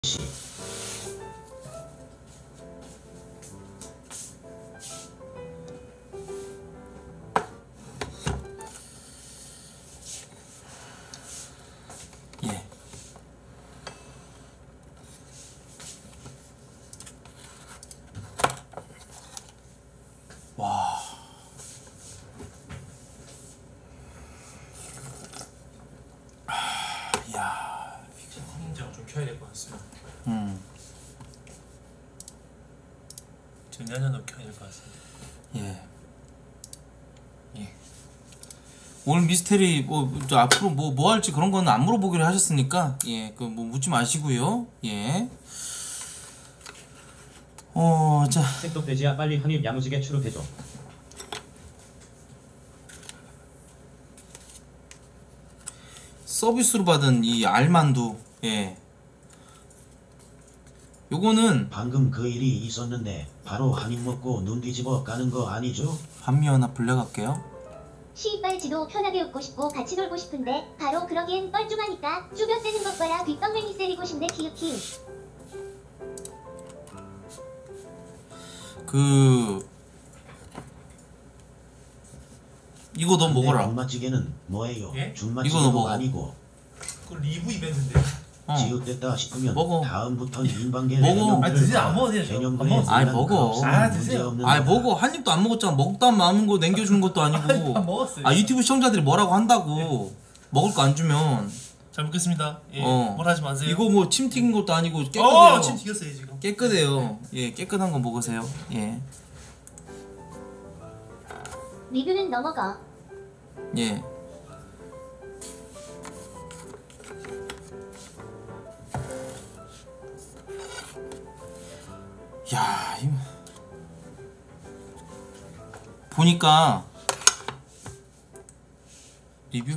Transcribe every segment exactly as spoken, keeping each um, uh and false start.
예. 와. 야. 인장 좀 켜야 될 것 같습니다. 음. 전자년도 켜야 될 것 같습니다. 예. 예. 오늘 미스테리 뭐 저 앞으로 뭐 뭐 할지 그런 거는 안 물어보기로 하셨으니까 예, 그 뭐 묻지 마시고요. 예. 어, 자. 생떡돼지야 빨리 한입 야무지게 추룹해줘. 서비스로 받은 이 알만두. 예. 요거는 방금 그 일이 있었는데 바로 한입 먹고 눈 뒤집어 까는 거 아니죠? 반미 하나 불려갈게요. 시이빨 지도 편하게 웃고 싶고 같이 놀고 싶은데 바로 그러기엔 뻘쭘하니까 쭈벼 떼는 것 봐라. 뒷방맹이 세리고 싶네. 키읔키읔. 그 이거 너 먹어라. 준맛찌개는 뭐예요? 예? 이거 너 준맛찌개도 먹어. 아니고 그 리뷰 이벤트인데. 어. 지읒됐다 싶으면 먹어. 다음부턴 인방계 먹어. 아 드세요. 안 먹어도 돼요. 안 개념들의 먹었어요. 아이, 먹어. 아, 드세요. 아이 먹어. 한 입도 안 먹었잖아. 먹다 남은 거 남겨주는 것도 안 아니고. 먹었어요. 아 유튜브 시청자들이 뭐라고 한다고. 먹을 거 안 주면. 잘 먹겠습니다. 예. 어. 뭘 하지 마세요. 이거 뭐 침 튀긴 것도 아니고 깨끗해요. 어, 침 튀겼어요 지금. 깨끗해요. 예, 깨끗한 거 먹으세요. 예, 리뷰는 넘어가. 예. 야, 이거 보니까 리뷰.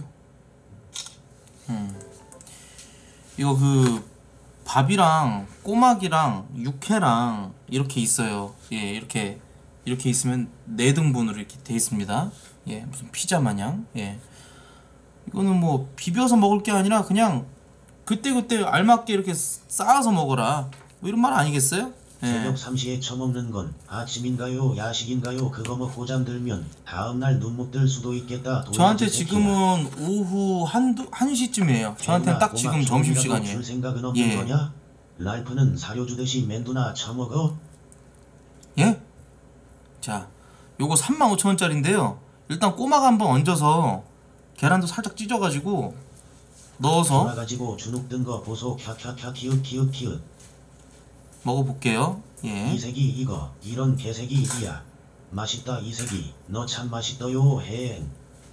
음. 이거 그 밥이랑 꼬막이랑 육회랑 이렇게 있어요. 예, 이렇게 이렇게 있으면 네 등분으로 이렇게 돼 있습니다. 예, 무슨 피자 마냥. 예, 이거는 뭐 비벼서 먹을 게 아니라 그냥 그때그때 알맞게 이렇게 쌓아서 먹어라, 뭐 이런 말 아니겠어요? 예. 새벽 삼 시에 처먹는 건 아침인가요 야식인가요? 그거 먹고 잠들면 다음날 눈목 들 수도 있겠다. 저한테 지금은 오후 한두 한 시쯤이에요. 저한테는 딱 지금 점심 시간이에요. 줄 생각은 없는 예. 거냐? 랄프는 사료 주듯이 맨두나 처먹어? 예? 자, 요거 삼만 오천 원짜리인데요 일단 꼬막 한번 얹어서 계란도 살짝 찢어가지고 넣어서 돌아가지고 주눅 든 거 보소. 캬캬캬 키읔 키읔 키읔. 먹어볼게요. 예. 이 새끼 이거 이런 개새끼 이야. 맛있다 이 새끼. 너 참 맛있어요 해.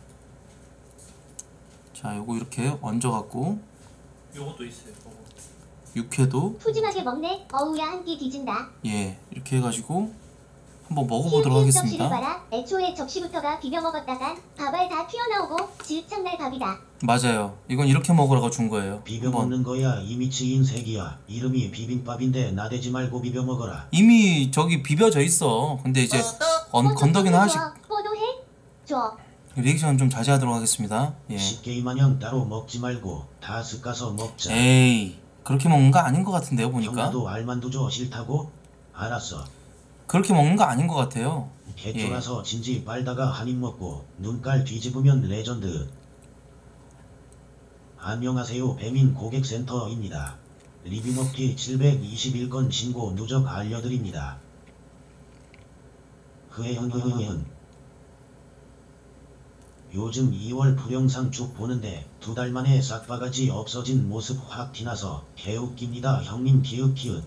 자, 요거 이렇게 얹어갖고 요것도 있어요. 요거. 육회도 푸짐하게 먹네. 어우야 한 끼 뒤진다. 예, 이렇게 해가지고 한번 먹어보도록 키읔키읔 접시를 하겠습니다. 봐라. 애초에 접시부터가 비벼 먹었다간 밥알 다 튀어나오고 즉 참날 밥이다. 맞아요. 이건 이렇게 먹으라고 준 거예요. 비벼 한번. 먹는 거야 이 미치인 새끼야. 이름이 비빔밥인데 나대지 말고 비벼 먹어라. 이미 저기 비벼져 있어. 근데 이제 건, 건더기는 하나씩 뽀도해? 줘. 리액션 좀 자제하도록 하겠습니다. 예. 식게이 마냥 따로 먹지 말고 다 섞어서 먹자. 에이, 그렇게 먹는 거 아닌 것 같은데요, 보니까. 형나도 알만두 줘 싫다고? 알았어. 그렇게 먹는 거 아닌 것 같아요. 개쫄아서 진지 빨다가 한입 먹고 눈깔 뒤집으면 레전드. 안녕하세요 배민 고객센터입니다. 리뷰 먹기 칠백이십일 건 신고 누적 알려드립니다. 흐헤흥흐흐흥. 요즘 이월 불영상 쭉 보는데 두 달 만에 싹바가지 없어진 모습 확 티나서 개웃깁니다 형님 기웃기웃.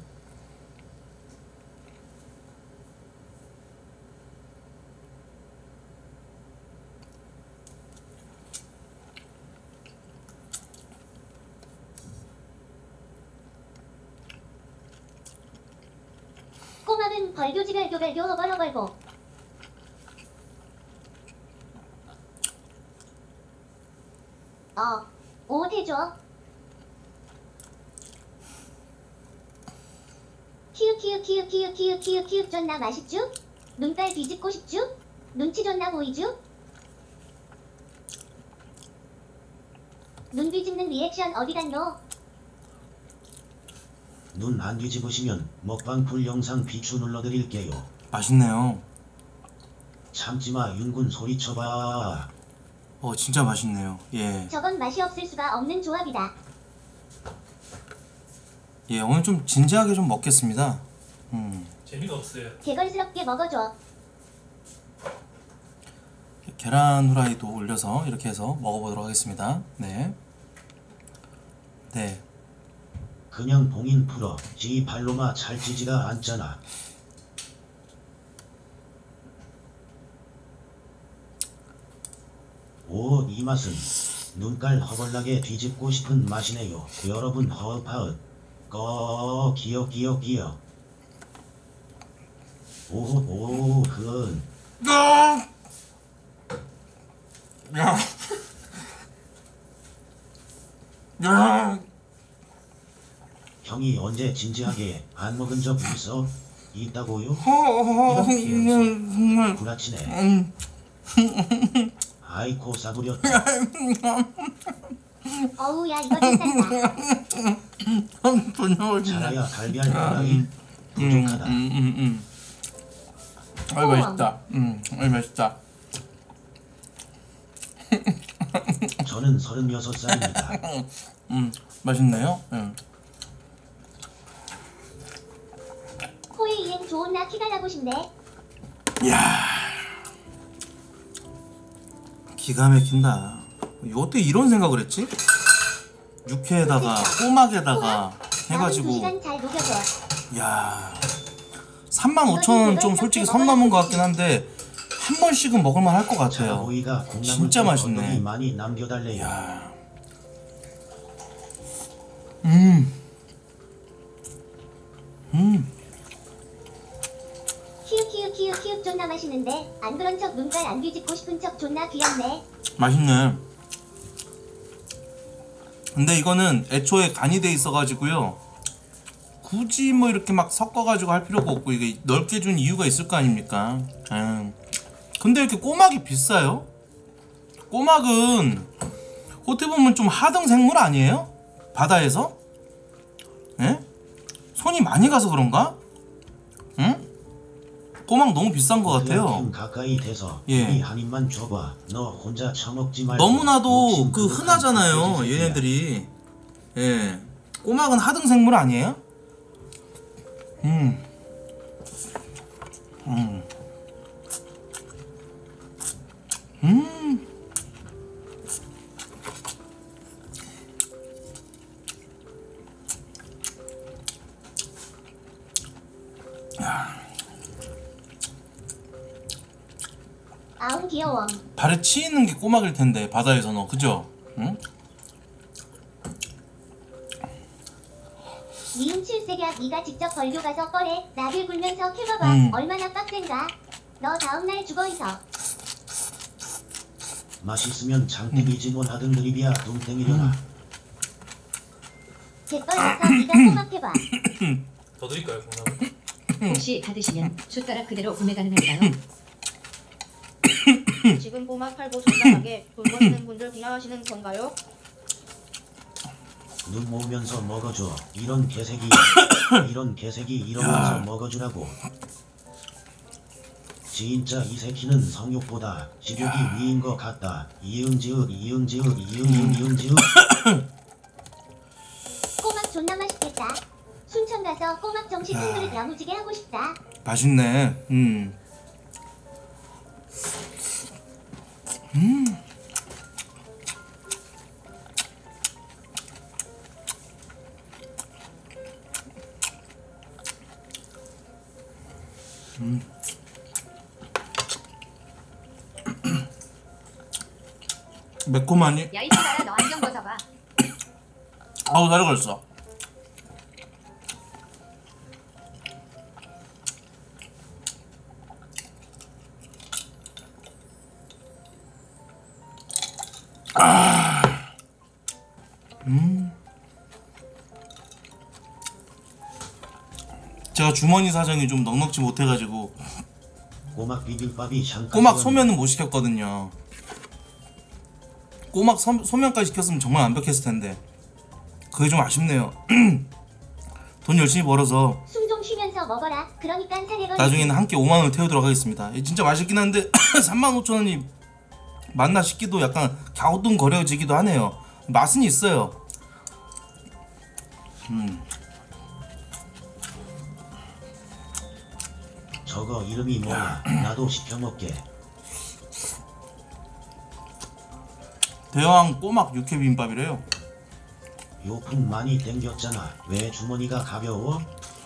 꼬막은 벌교지갈교갈교 허벌허벌보. 어, 옷 해줘. 키읔 키읔 키읔 키읔 키읔 키읔 키읔 존나 맛있쥬? 눈깔 뒤집고 싶쥬? 눈치 존나 보이쥬? 눈 뒤집는 리액션 어디 갔노? 눈 안 뒤집으시면 먹방 풀 영상 비추 눌러드릴게요. 맛있네요. 참지마 윤군 소리쳐봐. 어 진짜 맛있네요. 예. 저건 맛이 없을 수가 없는 조합이다. 예 오늘 좀 진지하게 좀 먹겠습니다. 음. 재미가 없어요. 개걸스럽게 먹어줘. 계란 후라이도 올려서 이렇게 해서 먹어보도록 하겠습니다. 네. 네. 그냥 봉인 풀어. 지 발로마 찰지지가 않잖아. 오, 이 맛은 눈깔 허벌나게 뒤집고 싶은 맛이네요. 여러분 허파릇 꺼 기억 기억 기억. 오오 흔. 야. 야. 야. 형이 언제 진지하게 안 먹은 적 있어? 있다고요? 음. 구라치네. 음. 아이코 싸구렸다. 어우 야 이거 괜찮다. 잘해야 갈비알 바닥이 부족하다. 음, 음, 음. 아이 맛있다. 음, 아이 맛있다. 저는 서른여섯 살입니다. 음, 맛있네요. 음. 코에 이행 좋은 나 키가 나고 싶네. 야, 기가 막힌다. 이거 어떻게 이런 생각을 했지? 육회에다가 꼬막에다가 남은 두 해가지고, 시간 잘 녹여줘. 야, 삼만 오천 원 좀 솔직히 선 넘은 것 같긴 한데 한 번씩은 먹을만 할 것 같아요. 자보이가 진짜 맛있네. 콩나물 많이 남겨달래요. 야, 음, 음, 키읔 키읔 키읔 키읔 존나 맛있는데 안 그런 척 눈깔 안 뒤집고 싶은 척 존나 귀엽네. 맛있네. 근데 이거는 애초에 간이 돼 있어가지고요. 굳이 뭐 이렇게 막 섞어가지고 할 필요가 없고 이게 넓게 준 이유가 있을 거 아닙니까? 음. 근데 이렇게 꼬막이 비싸요? 꼬막은 어떻게 보면 좀 하등 생물 아니에요? 바다에서? 예? 손이 많이 가서 그런가? 응? 꼬막 너무 비싼 것 같아요. 그냥 가까이 대서 예. 우리 한 입만 줘봐. 너 혼자 처먹지 말고. 너무나도 욕심 그 그득한 흔하잖아요 돼지 새끼야. 얘네들이. 예, 꼬막은 하등 생물 아니에요? 음, 음, 음. 아웅 귀여워. 발에 치 있는 게 꼬막일 텐데 바다에서는 그죠? 응? 미운 칠세기야 니가 직접 벌교 가서 꺼래. 나를 굴면서 캐봐봐. 음. 얼마나 빡센가. 너 다음날 죽어있어. 맛있으면 장땡이 진원하던 드립이야 뚱땡이려나. 제걸 가서 니가 꼬막 해봐. 더 드릴까요, 콩나물? 혹시 받으시면 숟가락 그대로 구매 가능한가요? 지금 꼬막 팔고 정당하게 돈 버시는 분들 비하하시는 건가요? 눈 모으면서 먹어줘. 이런 개새끼. 이런 개새끼 이러면서 먹어주라고. 진짜 이 새끼는 성욕보다 식욕이 위인 것 같다. 이응지읒 이응지읒 이응이응 이응지읒. 꼬막 존나 맛있겠다. 순천 가서 꼬막 정식 한 그릇 야무지게 하고 싶다. 맛있네. 음. 음. 음. 매콤하니? 야 이 사람 너 안경 벗어봐. 아우 다리 걸렸어. 아, 음. 제가 주머니 사정이 좀 넉넉지 못해가지고 꼬막 비빔밥이 잠깐. 꼬막 소면은 못 시켰거든요. 꼬막 소, 소면까지 시켰으면 정말 완벽했을 텐데 그게 좀 아쉽네요. 돈 열심히 벌어서 숨 좀 쉬면서 먹어라. 그러니까 사내건 나중에는 한 끼 오만 원을 태우도록 하겠습니다. 진짜 맛있긴 한데 삼만 오천 원이 맞나 싶기도 약간 갸우뚱거려지기도 하네요. 맛은 있어요. 음. 저거 이름이 뭐야? 나도 시켜 먹게. 대왕 꼬막 육회 비빔밥이래요. 요품 많이 땡겼잖아. 왜 주머니가 가벼워?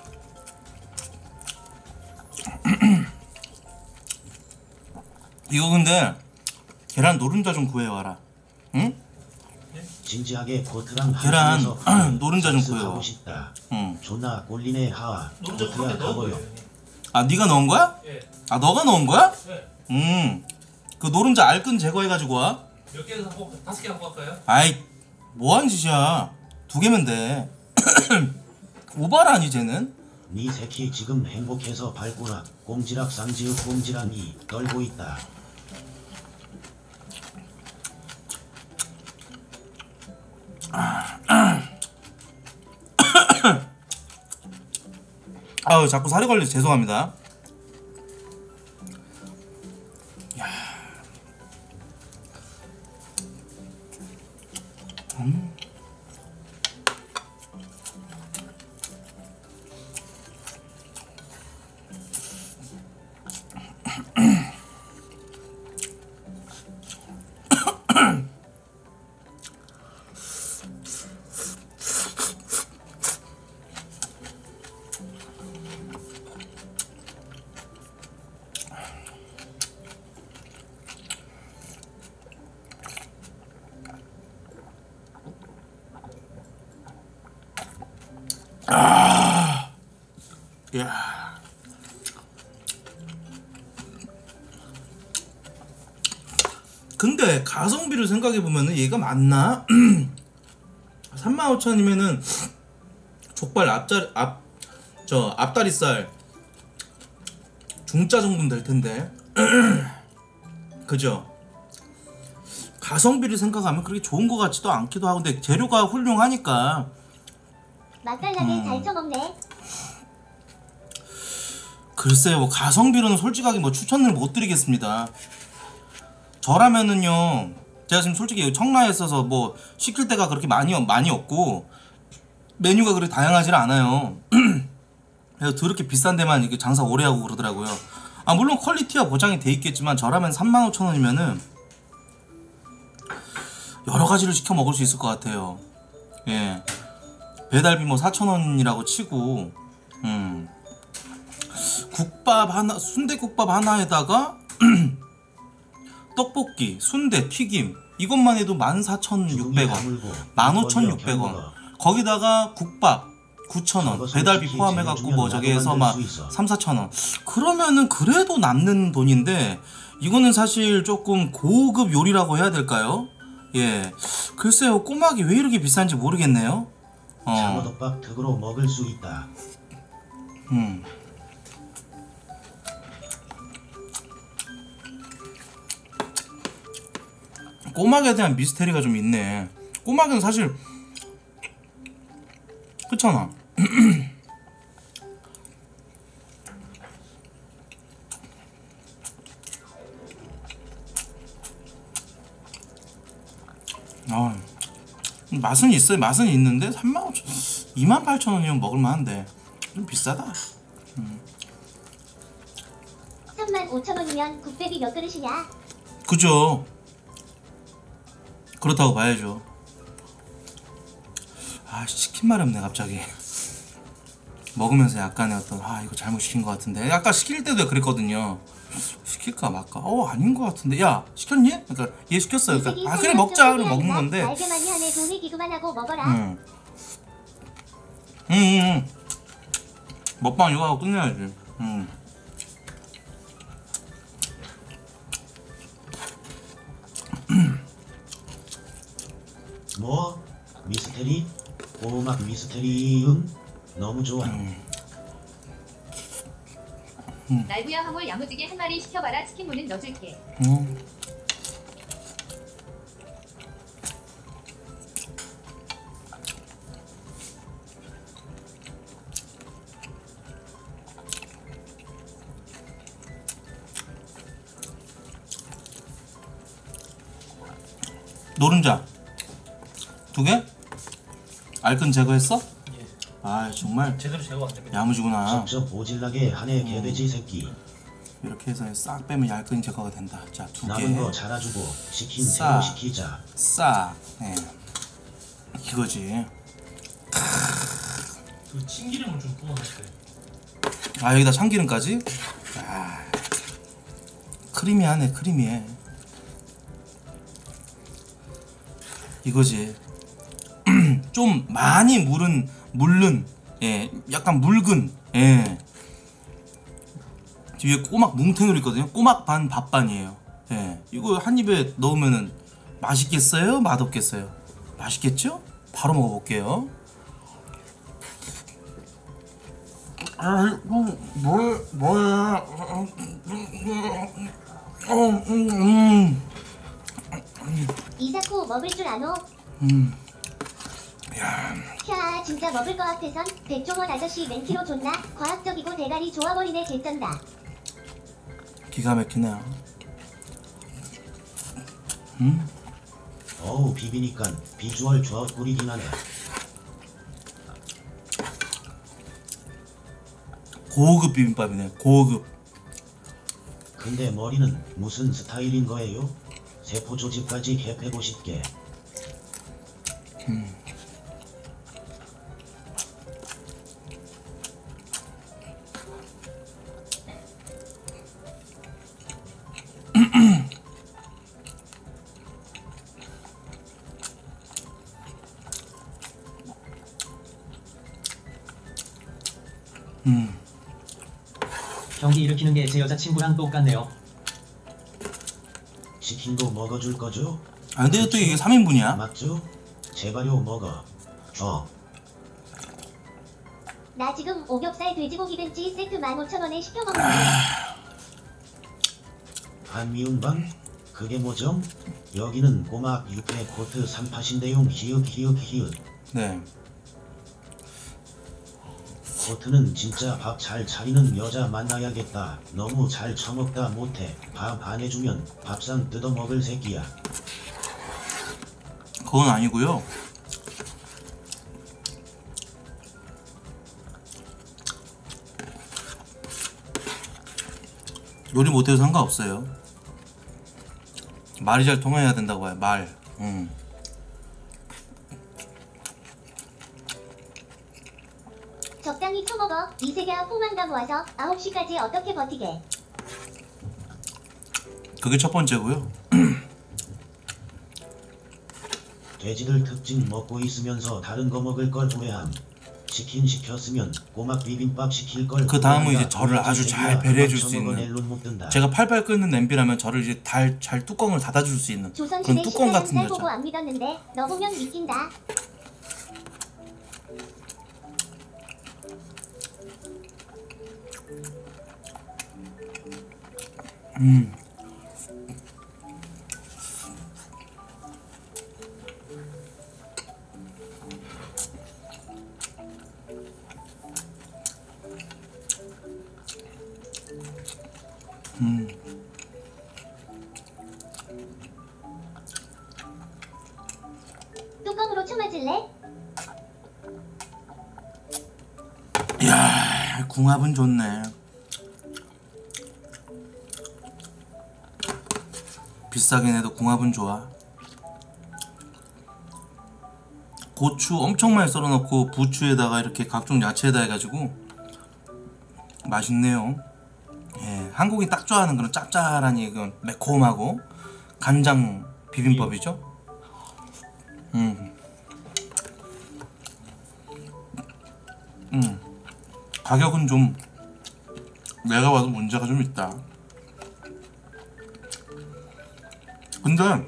이거 근데 계란 노른자 좀 구해와라. 응? 진지하게 코트랑 계란 한쪽에서 노른자 좀 삭스 구해와. 하고 싶다. 응. 존나 꼴리네 하하. 노른자 코트야 컵에 넣은 가버려. 거예요. 형님. 아 네가 넣은 거야? 예. 아 너가 넣은 거야? 네. 음. 그 노른자 알끈 제거해가지고 와. 몇 개 갖고 다섯 개 갖고 갈까요? 아이 뭐하는 짓이야. 두 개면 돼. 오바라니 쟤는. 네 새끼 지금 행복해서 발꼬락 꼼지락 쌍지읒 꼼지락이 떨고 있다. 아유 자꾸 살이 걸려서 죄송합니다. 야. 음. 아, 야, 근데 가성비를 생각해 보면은 얘가 맞나? 삼만 오천 원이면은 족발 앞잘 앞 저 앞다리살 중짜 정도는 될 텐데, 그죠? 가성비를 생각하면 그렇게 좋은 것 같지도 않기도 하고, 근데 재료가 훌륭하니까. 맛깔나게 음. 잘 처먹네. 글쎄요, 뭐 가성비로는 솔직하게 뭐 추천을 못 드리겠습니다. 저라면은요, 제가 지금 솔직히 청라에 있어서 뭐 시킬 데가 그렇게 많이 많이 없고 메뉴가 그렇게 다양하지 않아요. 그래서 더럽게 비싼 데만 이렇게 장사 오래 하고 그러더라고요. 아 물론 퀄리티가 보장이 돼 있겠지만 저라면 삼만 오천 원이면은 여러 가지를 시켜 먹을 수 있을 것 같아요. 예, 배달비 뭐 사천 원이라고 치고, 음. 국밥 하나, 순대국밥 하나에다가 떡볶이, 순대, 튀김 이것만 해도 만 사천육백 원, 만 오천육백 원. 거기다가 국밥 구천 원, 배달비 포함해갖고 뭐 저기 해서 막 삼, 사천 원. 그러면은 그래도 남는 돈인데 이거는 사실 조금 고급 요리라고 해야 될까요? 예, 글쎄요, 꼬막이 왜 이렇게 비싼지 모르겠네요. 어, 장어덮밥 특으로 먹을 수 있다. 음. 꼬막에 대한 미스테리가 좀 있네. 꼬막은 사실 그렇잖아. 아, 맛은 있어요. 맛은 있는데 삼만 오천, 이만 팔천 원이면 먹을만한데 좀 비싸다. 삼만 오천 원이면 국밥이 몇 그릇이냐? 그죠? 그렇다고 봐야죠. 아, 시킨 말이 없네 갑자기. 먹으면서 약간의 어떤, 아 이거 잘못 시킨 것 같은데. 아까 시킬 때도 그랬거든요. 시킬까 말까. 어 아닌 것 같은데. 야 시켰니? 그러니까 얘 시켰어요. 그러니까 아 그래 먹자. 그래 먹는 건데. 말게 많이 하네. 돈을 기도만 하고 먹어라. 응. 응, 응, 응. 먹방 이거 하고 끝내야지. 응. 뭐? 미스테리? 꼬막 미스테리 응? 너무 좋아. 날부야 화물 야무지게 한 마리 시켜봐라. 치킨 무는 넣어줄게. 응. 노른자 두 개? 알끈 제거했어? 예. 아 정말 제대로 제거 안 됩니다. 야무지구나. 쩍쩍 오질나게 하네 개돼지 새끼. 이렇게 해서 싹 빼면 얇끈 제거가 된다. 자, 두 개. 남은 거 잘아주고 시킨 싸. 새로 시키자. 싹. 예. 이거지. 그 참기름을 좀 부어놨어요. 아, 여기다 참기름까지? 아, 크리미하네, 크리미해. 이거지. 좀 많이 물은, 물른, 예, 약간 묽은, 예. 뒤에 꼬막 뭉탱이로 있거든요. 꼬막 반, 밥 반이에요. 예. 이거 한 입에 넣으면은 맛있겠어요? 맛없겠어요? 맛있겠죠? 바로 먹어볼게요. 아, 뭐, 뭐, 뭐야? 어, 음, 음, 이사코 먹을 줄 아노? 음. 캬 진짜 먹을 거 앞에선 백종원 아저씨 멘티로 존나 과학적이고 대가리 좋아버리네 개쩐다. 기가 막히네요. 음, 어우 비비니깐 비주얼 좋아 꾸리긴 하네. 고급 비빔밥이네. 고급. 근데 머리는 무슨 스타일인 거예요? 세포 조직까지 해패고 싶게. 음. 음. 경기 일으키는 게 제 여자친구랑 똑같네요. 치킨도 먹어줄 거죠? 아, 근데 어떻게 이게 삼 인분이야? 맞죠? 제발요 먹어. 줘. 나 지금 오겹살 돼지고기 벤치 세트 만 오천 원에 시켜 먹는데. 한미운방? 그게 뭐죠? 여기는 꼬막 육회 코트 삼팟인데용 히읗 히읗 히읗. 네. 코트는 진짜 밥 잘 차리는 여자 만나야겠다. 너무 잘 처먹다 못해. 밥 안 해주면 밥상 뜯어먹을 새끼야. 그건 아니고요. 요리 못해도 상관없어요. 말이 잘 통해야 된다고 봐요. 말. 음. 적당히 처먹어. 이세계야 포만감 와서 아홉 시까지 어떻게 버티게. 그게 첫 번째고요. 돼지들 특징 먹고 있으면서 다른 거 먹을 걸 후회함. 치킨 시켰으면 꼬막 비빔밥 시킬 걸. 그 다음은 후회한다. 이제 저를 아주 잘 배려해 줄 수 있는, nel론 못 든다. 제가 팔팔 끓는 냄비라면 저를 이제 달, 잘 뚜껑을 닫아줄 수 있는 그런 조선시대 뚜껑 식사는 같은 쌀 보고 여자. 안 믿었는데 너 보면 믿긴다. 음. 음. 뚜껑으로 쳐맞을래? 이야, 궁합은 좋네. 비싸긴 해도 궁합은 좋아. 고추 엄청 많이 썰어놓고 부추에다가 이렇게 각종 야채에다 해가지고 맛있네요. 예, 한국이 딱 좋아하는 그런 짭짤한 이건 매콤하고 간장 비빔밥이죠. 음, 음, 가격은 좀 내가 봐도 문제가 좀 있다. 근데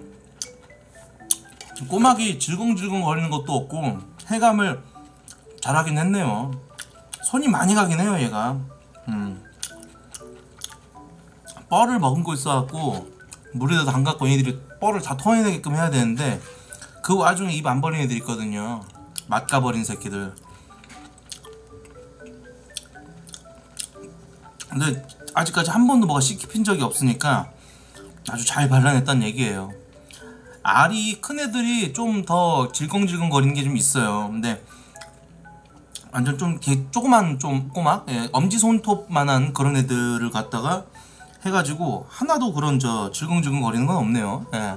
꼬막이 질겅질겅 거리는 것도 없고 해감을 잘하긴 했네요. 손이 많이 가긴 해요 얘가. 음. 뻘을 머금고 있어갖고 물에다 담갔고 얘들이 뻘을 다 토해내게끔 해야 되는데 그 와중에 입 안 벌린 애들 있거든요. 맛가버린 새끼들. 근데 아직까지 한 번도 뭐가 씹힌 적이 없으니까 아주 잘 발라냈다는 얘기예요. 알이 큰 애들이 좀 더 질겅질겅 거리는 게 좀 있어요. 근데 완전 좀 개, 조그만 좀 꼬막, 예, 엄지 손톱만한 그런 애들을 갖다가 해가지고 하나도 그런 저 질겅질겅 거리는 건 없네요. 예.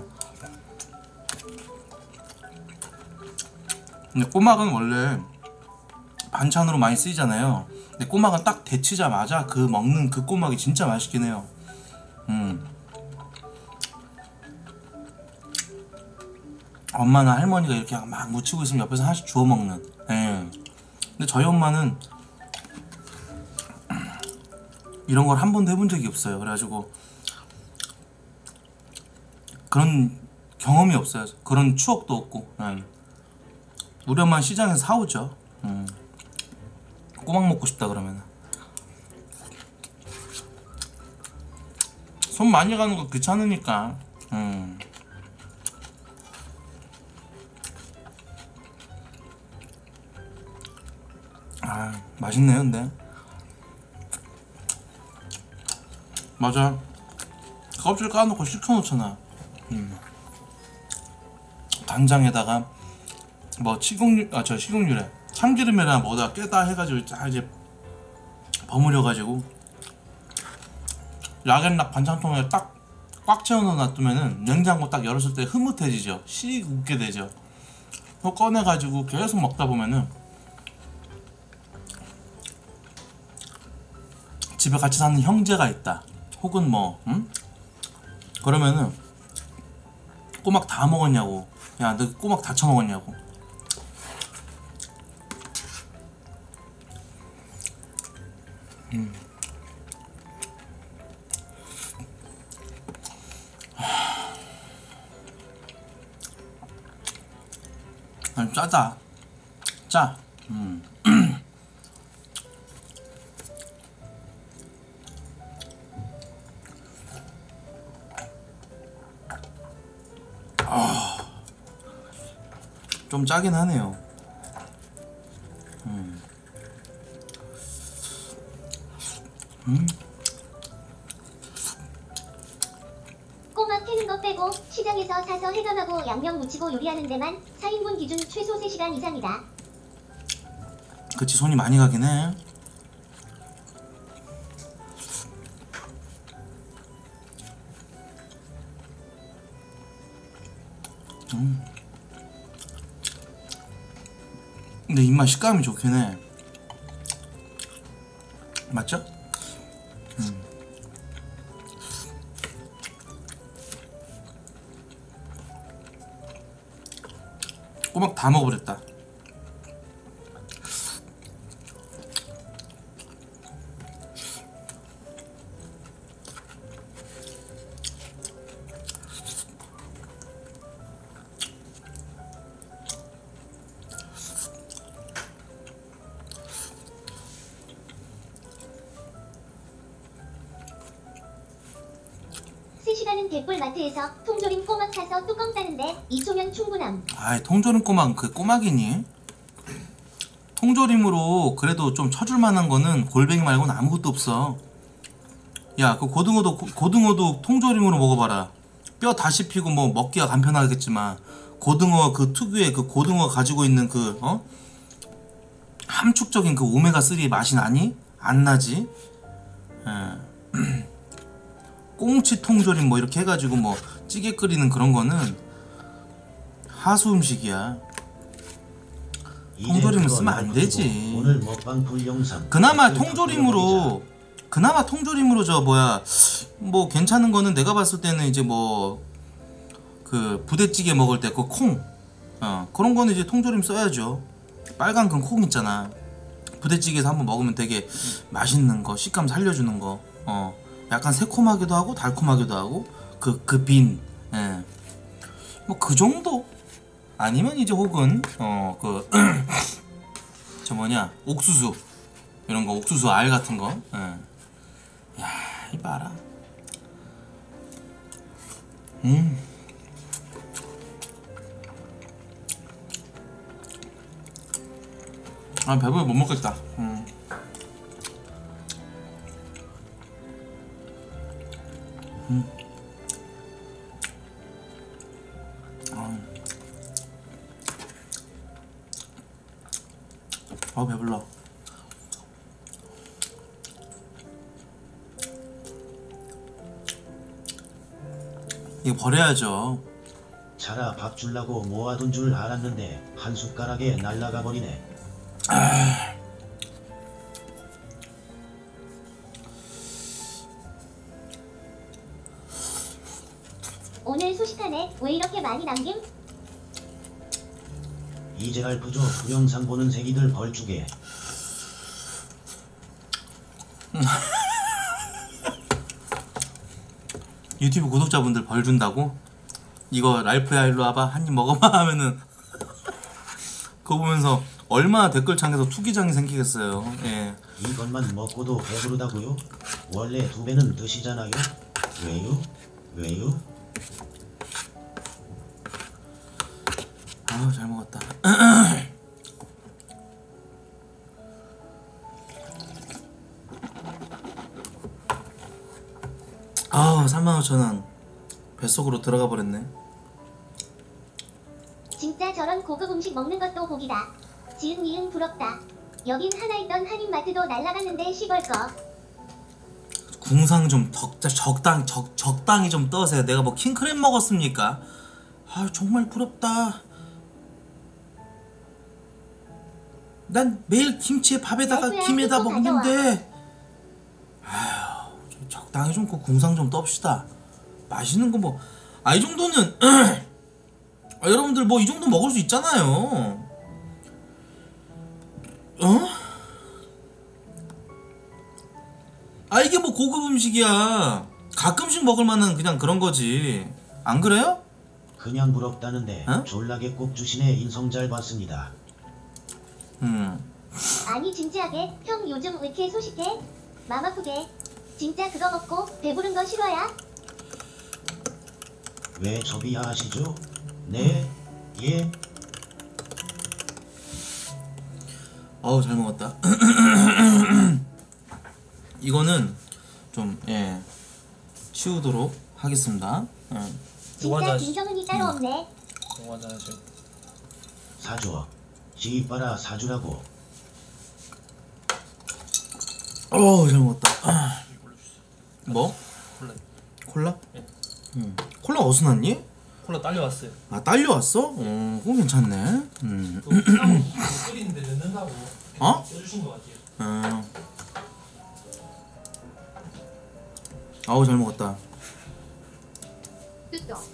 근데 꼬막은 원래 반찬으로 많이 쓰이잖아요. 근데 꼬막은 딱 데치자마자 그 먹는 그 꼬막이 진짜 맛있긴 해요. 음. 엄마나 할머니가 이렇게 막 무치고 있으면 옆에서 하나씩 주워 먹는. 예. 근데 저희 엄마는 이런 걸 한 번도 해본 적이 없어요. 그래가지고 그런 경험이 없어요. 그런 추억도 없고. 예. 우리 엄마는 시장에서 사오죠. 음. 꼬막 먹고 싶다 그러면. 손 많이 가는 거 귀찮으니까. 음. 아, 맛있네요. 근데 맞아, 껍질 까놓고 식혀놓잖아. 음. 간장에다가 뭐 식용유, 아 저 식용유래, 참기름이나 뭐다 깨다 해가지고 딱 이제 버무려가지고 락앤락 반찬통에 딱 꽉 채워넣어 놔두면은 냉장고 딱 열었을 때 흐뭇해지죠. 씩 웃게 되죠. 그거 꺼내가지고 계속 먹다 보면은 집에 같이 사는 형제가 있다, 혹은 뭐 음? 그러면은 꼬막 다 먹었냐고, 야 너 꼬막 다 처먹었냐고. 음. 아니 짜다, 짜. 음. 아, 좀 짜긴 하네요. 음. 음. 꼬막 캐는 거 빼고 시장에서 사서 해감하고 양념 무치고 요리하는 데만 사 인분 기준 최소 세 시간 이상이다. 그치, 손이 많이 가긴 해. 음. 근데 입맛 식감이 좋긴 해. 맞죠? 음. 꼬막 다 먹어버렸다. 세 시간은 개뿔 마트에서 통조림 꼬막 사서 뚜껑 따는데 이 초면 충분함. 아이, 통조림 꼬막 그 꼬막이니? 통조림으로 그래도 좀 쳐줄 만한 거는 골뱅이 말고는 아무것도 없어. 야, 그 고등어도 고, 고등어도 통조림으로 먹어봐라. 뼈 다 씹히고 뭐 먹기가 간편하겠지만 고등어 그 특유의 그 고등어 가지고 있는 그 어? 함축적인 그 오메가삼 맛이 나니? 안 나지? 예. 꽁치 통조림 뭐 이렇게 해가지고 뭐 찌개 끓이는 그런 거는 하수 음식이야. 통조림을 쓰면 안 되지. 오늘 먹방 풀 영상 그나마 댓글 통조림으로 그나마 통조림으로 저 뭐야 뭐 괜찮은 거는 내가 봤을 때는 이제 뭐 그 부대찌개 먹을 때 그 콩, 어 그런 거는 이제 통조림 써야죠. 빨간 그 콩 있잖아. 부대찌개에서 한번 먹으면 되게 맛있는 거, 식감 살려주는 거. 어 약간 새콤하기도 하고 달콤하기도 하고 그 그 빈, 예. 뭐 그 정도 아니면 이제 혹은 어 그 저 뭐냐 옥수수 이런 거, 옥수수 알 같은 거. 예. 야, 이 봐라. 음. 아, 배부르게 못 먹겠다. 음. 음. 아 배불러. 이거 버려야죠. 자라 밥 줄라고 모아둔 줄 알았는데 한 숟가락에 날라가 버리네. 오늘 소식하네. 왜 이렇게 많이 남김? 이제랄프죠. 동영상 보는 새끼들 벌주게. 유튜브 구독자분들 벌 준다고? 이거 랄프야 일로 와봐 한 입 먹어봐 하면은 그거 보면서 얼마나 댓글창에서 투기장이 생기겠어요. 예. 이것만 먹고도 배부르다고요? 원래 두 배는 드시잖아요? 왜요? 왜요? 아우 잘 먹었다. 아우 삼만 오천 원 뱃속으로 들어가 버렸네. 진짜 저런 고급 음식 먹는 것도 복이다. 지은 이응 부럽다. 여긴 하나 있던 한인마트도 날라갔는데 시벌 거. 궁상 좀 적, 적당, 적, 적당히 좀 떠세요. 내가 뭐 킹크랩 먹었습니까? 아 정말 부럽다. 난 매일 김치에 밥에다가 랄프야, 김에다 이거 먹는데 아휴 좀 적당히 좀 그 궁상 좀 떠봅시다. 맛있는 거 뭐 아 이 정도는 아, 여러분들 뭐 이 정도 먹을 수 있잖아요. 어? 아 이게 뭐 고급 음식이야. 가끔씩 먹을 만한 그냥 그런 거지. 안 그래요? 그냥 부럽다는데 어? 졸라게 꼭 주시네. 인성 잘 봤습니다. 음. 아니 진지하게 형 요즘 왜 이렇게 소식해? 맘 아프게. 진짜 그거 먹고 배부른 거 싫어야? 왜 저비야 하시죠? 네? 예? 어우 잘 먹었다. 이거는 좀 예 치우도록 하겠습니다. 예. 요거 진짜 하나 김성은이 따로 없네. 요거 하나 하시고. 사줘. 지이빠라 사주라고. 어우 잘 먹었다. 아. 뭐? 콜라. 콜라? 네. 음. 콜라 어디서 났니? 콜라 딸려왔어요. 아 딸려왔어? 어 그거 괜찮네. 음. 또 끓이는- 끓이는데 넣는다고 어? 써주신 것 같아요. 음. 아우 잘 먹었다. 뚜떡.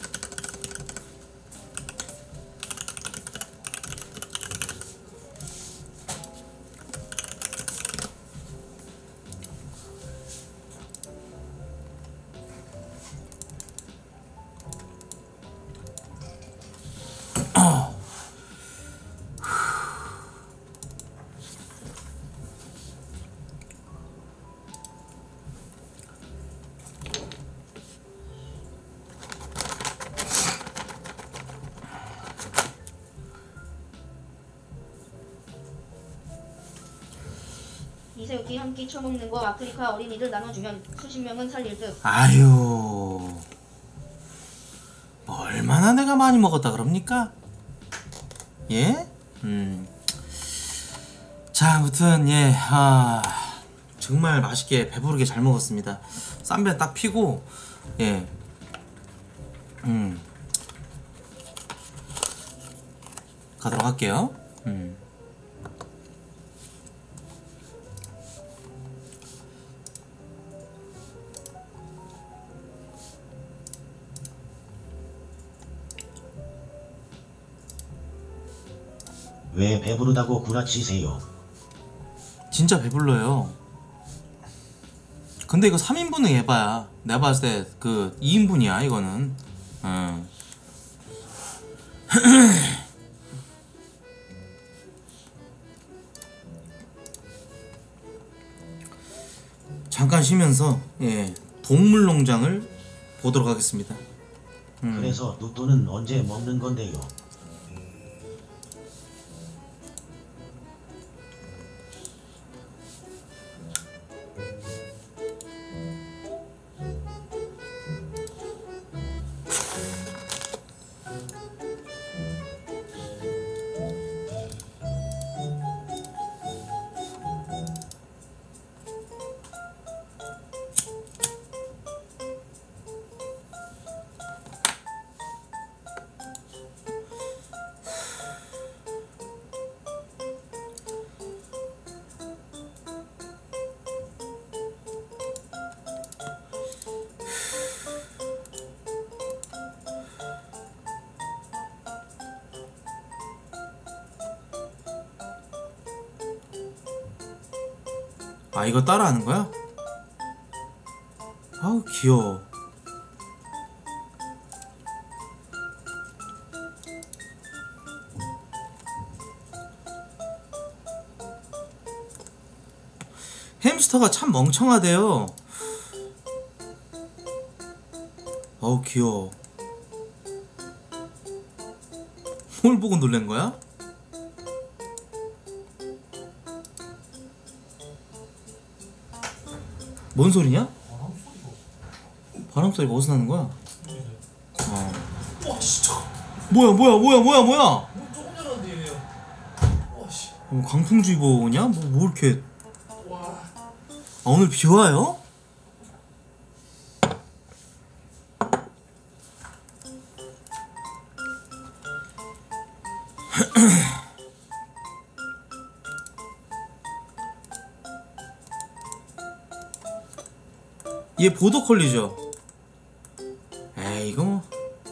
이새우기 한 끼 처먹는 거 아프리카 어린이들 나눠주면 수십 명은 살릴 듯. 아유 얼마나 내가 많이 먹었다 그럽니까? 예? 음. 자 아무튼 예 아, 정말 맛있게 배부르게 잘 먹었습니다. 쌈배 딱 피고 예 음. 가도록 할게요. 음. 왜 배부르다고 구라치세요? 진짜 배불러요. 근데 이거 삼 인분은 해봐야 내가 봤을 때 그 이 인분이야 이거는. 음. 잠깐 쉬면서 예 동물농장을 보도록 하겠습니다. 음. 그래서 누또는 언제 먹는 건데요? 아 이거 따라하는 거야? 아우 귀여워. 햄스터가 참 멍청하대요. 어우 귀여워. 뭘 보고 놀란 거야? 뭔 소리냐? 바람 소리가 어디서 나는 거야? 어. 와 진짜. 뭐야 뭐야 뭐야 뭐야 뭐야? 문 조금 열었는데 얘네요. 와 씨. 어, 강풍주의보냐? 뭐, 뭐 이렇게. 와. 아, 오늘 비 와요? 얘 보더콜리죠? 에이 이거 뭐.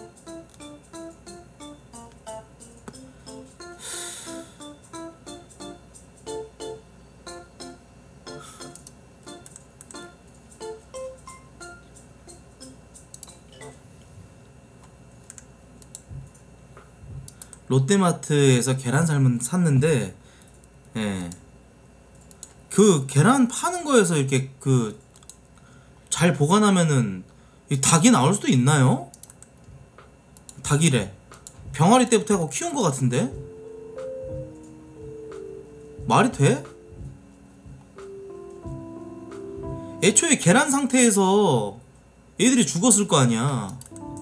롯데마트에서 계란 삶은 샀는데, 예. 그 계란 파는 거에서 이렇게 그 잘 보관하면은 이 닭이 나올 수도 있나요? 닭이래. 병아리 때부터 하고 키운 거 같은데? 말이 돼? 애초에 계란 상태에서 얘들이 죽었을 거 아니야.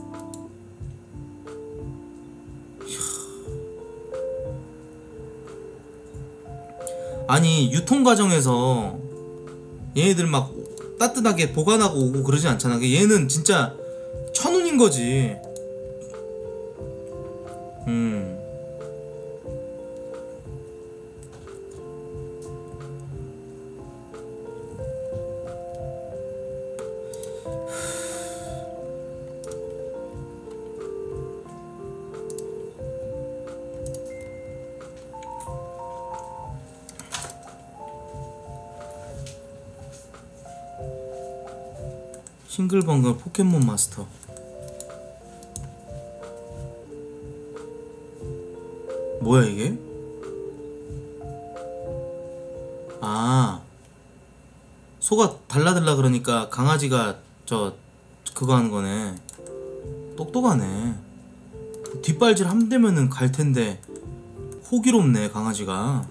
아니 유통 과정에서 얘네들 막 따뜻하게 보관하고 오고 그러지 않잖아. 얘는 진짜 천운인 거지. 음. 싱글벙글 포켓몬 마스터. 뭐야 이게? 아 소가 달라들라 그러니까 강아지가 저 그거 하는 거네. 똑똑하네. 뒷발질 한 대면은 갈 텐데 호기롭네 강아지가.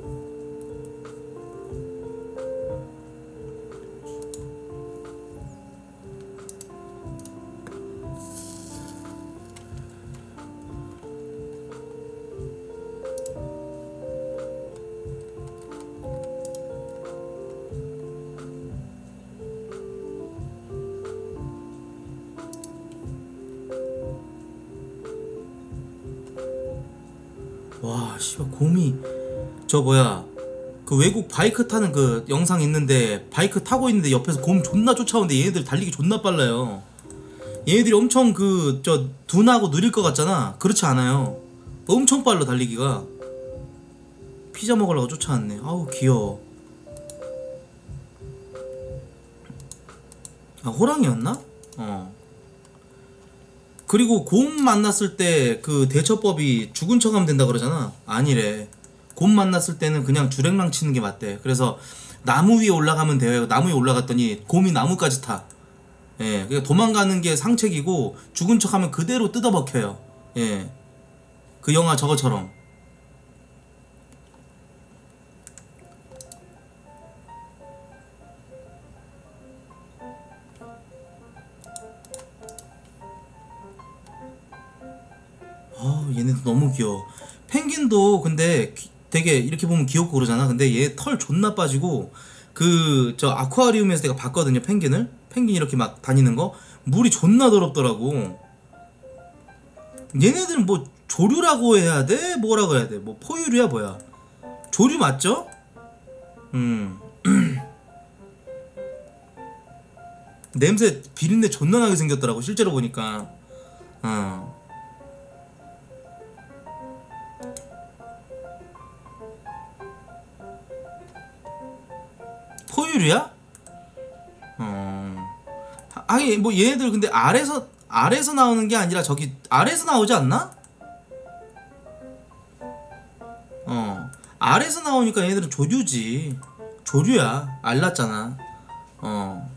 와 씨발 곰이 저 뭐야 그 외국 바이크 타는 그 영상 있는데 바이크 타고 있는데 옆에서 곰 존나 쫓아오는데 얘네들 달리기 존나 빨라요. 얘네들이 엄청 그 저 둔하고 느릴 것 같잖아. 그렇지 않아요. 엄청 빨라 달리기가. 피자 먹으려고 쫓아왔네. 아우 귀여워. 아 호랑이였나? 어. 그리고 곰 만났을 때 그 대처법이 죽은 척하면 된다 그러잖아. 아니래. 곰 만났을 때는 그냥 주랭랑 치는 게 맞대. 그래서 나무 위에 올라가면 돼요. 나무 위에 올라갔더니 곰이 나무까지 타. 예, 그러니까 도망가는 게 상책이고 죽은 척하면 그대로 뜯어먹혀요. 예, 그 영화 저거처럼. 아 얘네도 너무 귀여워. 펭귄도 근데 귀- 되게 이렇게 보면 귀엽고 그러잖아. 근데 얘 털 존나 빠지고 그 저 아쿠아리움에서 내가 봤거든요 펭귄을. 펭귄 이렇게 막 다니는 거 물이 존나 더럽더라고. 얘네들은 뭐 조류라고 해야 돼? 뭐라고 해야 돼? 뭐 포유류야 뭐야? 조류 맞죠? 음 냄새 비린내 존나 나게 생겼더라고 실제로 보니까. 어. 포유류야? 어. 아니 뭐 얘네들 근데 알에서 알에서 나오는 게 아니라 저기 알에서 나오지 않나? 어. 알에서 나오니까 얘네들은 조류지. 조류야. 알 낳잖아. 어.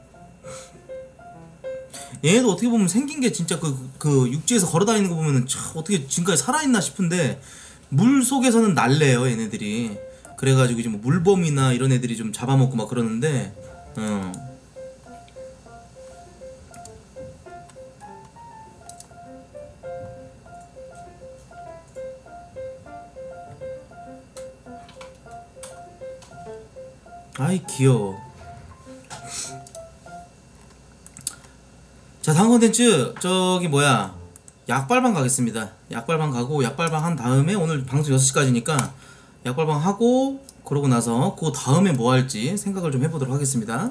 얘네도 어떻게 보면 생긴 게 진짜 그, 그 육지에서 걸어다니는 거 보면은 참 어떻게 지금까지 살아있나 싶은데 물 속에서는 날래요 얘네들이. 그래가지고 이제 뭐 물범이나 이런 애들이 좀 잡아먹고 막 그러는데 어. 아이 귀여워. 자 다음 컨텐츠 저기 뭐야 약발방 가겠습니다. 약발방 가고 약발방 한 다음에 오늘 방송 여섯 시까지니까 약발방 하고 그러고 나서 그 다음에 뭐 할지 생각을 좀 해보도록 하겠습니다.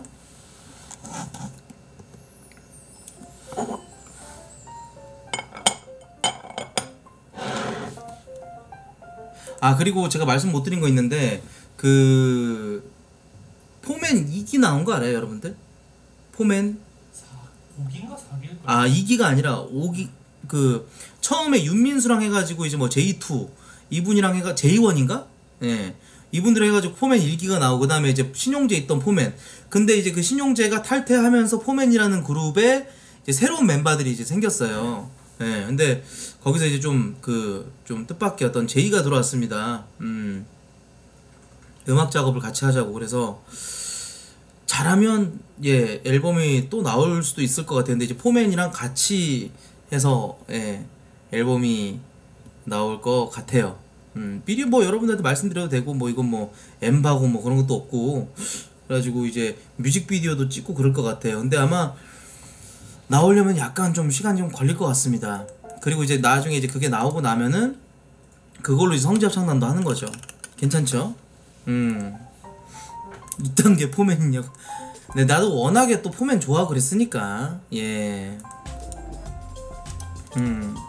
아 그리고 제가 말씀 못 드린 거 있는데 그 포맨 이 기 나온 거 알아요 여러분들? 포맨 오 기인가 사 기일까? 아 이 기가 아니라 오 기 그 처음에 윤민수랑 해가지고 이제 뭐 제이 투 이분이랑 해가 제이 원인가? 예 이분들 해가지고 포맨 일 기가 나오고 그 다음에 이제 신용재 있던 포맨. 근데 이제 그 신용재가 탈퇴하면서 포맨이라는 그룹에 이제 새로운 멤버들이 이제 생겼어요. 예 근데 거기서 이제 좀 그 좀 뜻밖의 어떤 제이가 들어왔습니다. 음 음악 작업을 같이 하자고. 그래서 잘하면 예 앨범이 또 나올 수도 있을 것 같아요. 근데 이제 포맨이랑 같이 해서 예 앨범이 나올 것 같아요. 음 미리 뭐 여러분들한테 말씀드려도 되고 뭐 이건 뭐 엠바고 뭐 그런 것도 없고 그래가지고 이제 뮤직비디오도 찍고 그럴 것 같아요. 근데 아마 나오려면 약간 좀 시간이 좀 걸릴 것 같습니다. 그리고 이제 나중에 이제 그게 나오고 나면은 그걸로 이제 성지합창단도 하는 거죠. 괜찮죠? 음 이딴 게 포맨이냐고. 근데 나도 워낙에 또 포맨 좋아하고 그랬으니까 예 음